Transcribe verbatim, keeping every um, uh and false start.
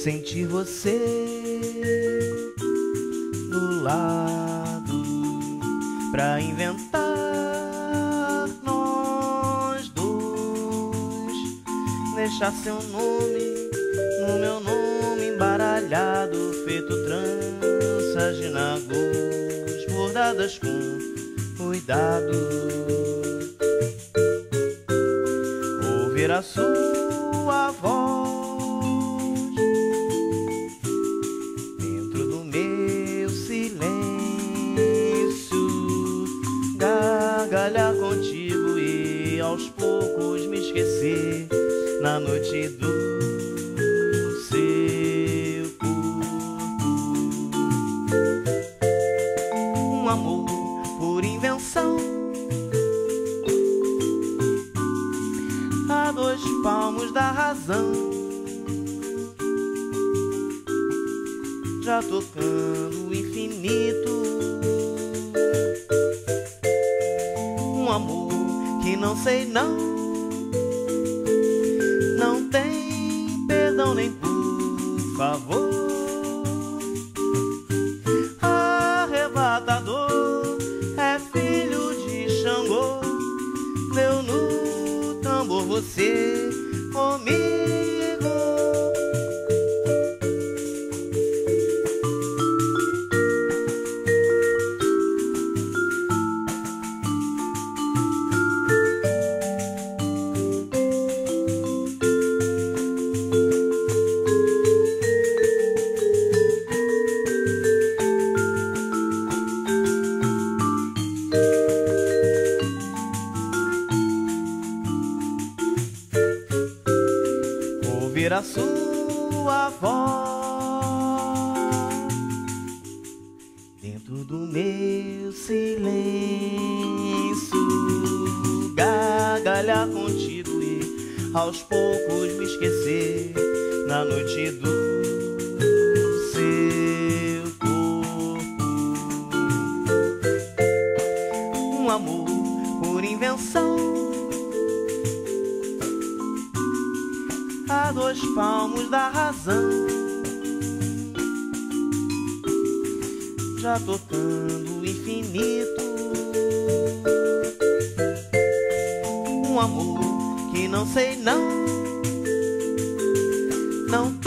sentir você do lado pra inventar nós dois, deixar seu nome no meu nome embaralhado, feito tranças de nagôs bordadas com cuidado. Ouvir a sua voz dentro do meu silêncio, gargalhar contigo e aos poucos me esquecer na noite do seu corpo. Um amor por invenção, a dois palmos da razão, já tocando o infinito. Um amor que não sei não, não tem perdão nem por favor. Arrebatador, é filho de Xangô, deu no tambor você comigo. Ouvir a sua voz dentro do meu silêncio, gargalhar contigo e aos poucos me esquecer na noite do seu corpo. Um amor por invenção, a dois palmos da razão, já tocando o infinito. Um amor que não sei não, não